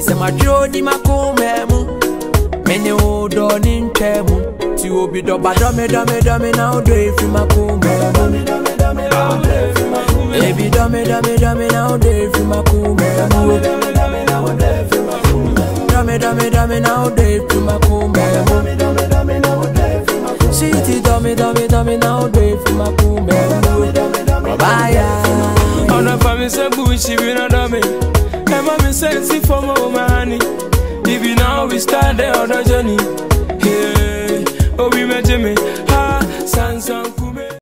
se ma jodi makumemu. Many old on in temu. Ti obi do badame now do it for makumemu. Baby dame now do it for makumemu. Dame now do it for makumemu. City dame now do it for makumemu. Bye. On a family say bush, you know dame. And mommy says if for more money. Even now we start the other journey. Hey, oh we met Jimmy. Ha, Sansan.